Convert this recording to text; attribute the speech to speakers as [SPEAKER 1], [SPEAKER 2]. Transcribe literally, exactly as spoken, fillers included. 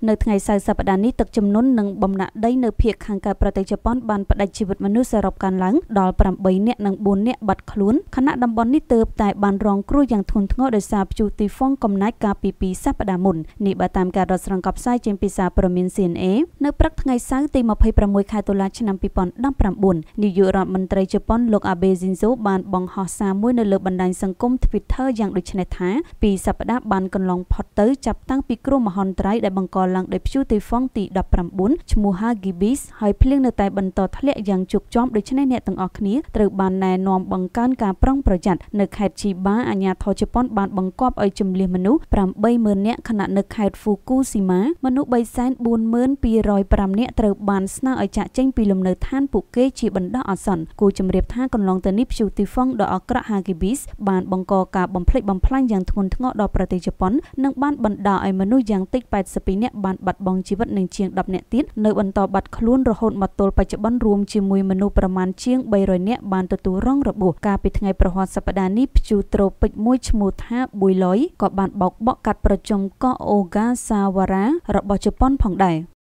[SPEAKER 1] នៅថ្ងៃសៅរ៍សប្តាហ៍នេះទឹកជំនន់និងបំណាក់ដីនៅភាគខាងកើតប្រទេសជប៉ុនបានផ្ដាច់ជីវិតមនុស្សសរុបកើនឡើងដល់ប្រាំបីនាក់និងបួននាក់បាត់ខ្លួនខណៈតំបន់នេះទើបតែបានរងគ្រោះយ៉ាងធ្ងន់ធ្ងរដោយសារព្យុះទីហ្វុងកំណាចកាលពីពីរសប្តាហ៍មុននេះបើតាមការរកស្រង់កផ្សាយចេញពីសារព័ត៌មាន C N A នៅព្រឹកថ្ងៃសៅរ៍ទីម្ភៃប្រាំមួយខែតុលាឆ្នាំពីរពាន់ដប់ប្រាំបួននាយករដ្ឋមន្ត្រីជប៉ុនលោក Abe Shinzo បានបង្ហោះសារមួយនៅលើបណ្ដាញសង្គម Twitter យ៉ាងដូចនេះថាពីសប្តាហ៍បានកន្លងផុតទៅចាប់តាំងពីគ្រោះមហន្តរាយដែលបង្កឡើងដោយព្យុះទីហ្វុងទីដប់ប្រាំបួនឈ្មោះ Hagibis ហើយភ្លៀងនៅតែបន្តធ្លាក់យ៉ាងជោគជាំដូច្នេះអ្នកទាំងអស់គ្នាត្រូវបានណែនាំបង្កើនការប្រុងប្រយ័ត្ននៅខេត្ត Chiba អាជ្ញាធរជប៉ុនបានបង្គាប់ឲ្យជម្លៀសមនុស្សប្រាំបីម៉ឺននាក់ខណៈនៅខេត្ត Fukushima មនុស្សបីសែនបួនម៉ឺនពីររយប្រាំនាក់ត្រូវបានស្នើឲ្យចាកចេញពីលំនៅឋានពួកគេជាបណ្ដោះអាសន្នគូជំរាបថាកន្លងទៅនេះព្យុះទីហ្វុងដ៏អាក្រក់ Hagibis បានបង្កការបំផ្លិចបំផ្លាញយ៉ាងធ្ងន់ធ្ងរដល់ប្រទេសជប៉ុននិងបានបណ្ដាលឲ្យមនុស្សយ៉ាងតិចแปดสิบពីរនាក់បានបាត់បង់ជីវិតនិងជាងដប់នាក់ទៀតនៅបន្តបាត់ខ្លួនរហូតមកទល់បច្ចុប្បន្នរួមជាមួយមនុស្សប្រមាណជាងបីរយនាក់បានទទួលរងរបួសកាលពីថ្ងៃប្រហ័សសប្តាហ៍នេះព្យុះត្រូពិចមួយឈ្មោះថា Builoi ក៏បានបោកបក់កាត់ប្រជុំកោះ Ogasawara របស់ជប៉ុនផងដែរ